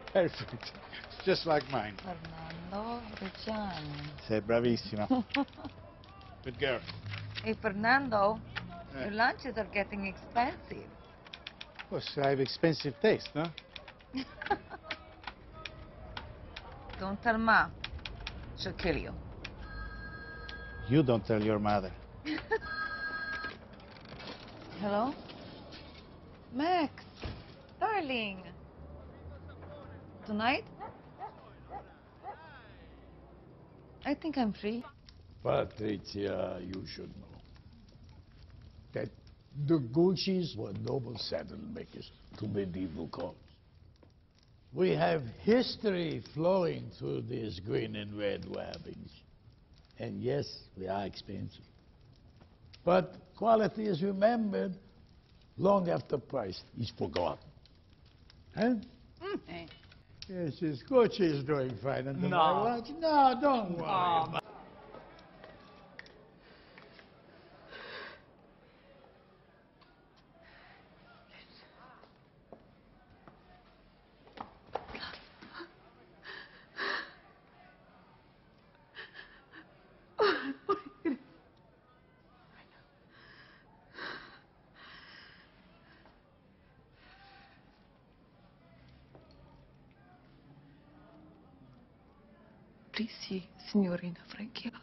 Perfect. Just like mine. Fernando, Richan. Sei bravissima. Good girl. Hey, Fernando, your lunches are getting expensive. Of course, I have expensive taste, no? Don't tell Ma. She'll kill you. You don't tell your mother. Hello? Max, darling. Tonight? I think I'm free. Patricia, you should know that the Guccis were noble saddle makers to medieval courts. We have history flowing through these green and red webbings. And yes, they are expensive. But quality is remembered long after price is forgotten. Huh? Hey. Yes, his Gucci is doing fine under No. my watch. No, don't worry. Oh, Sì, signorina Franchia.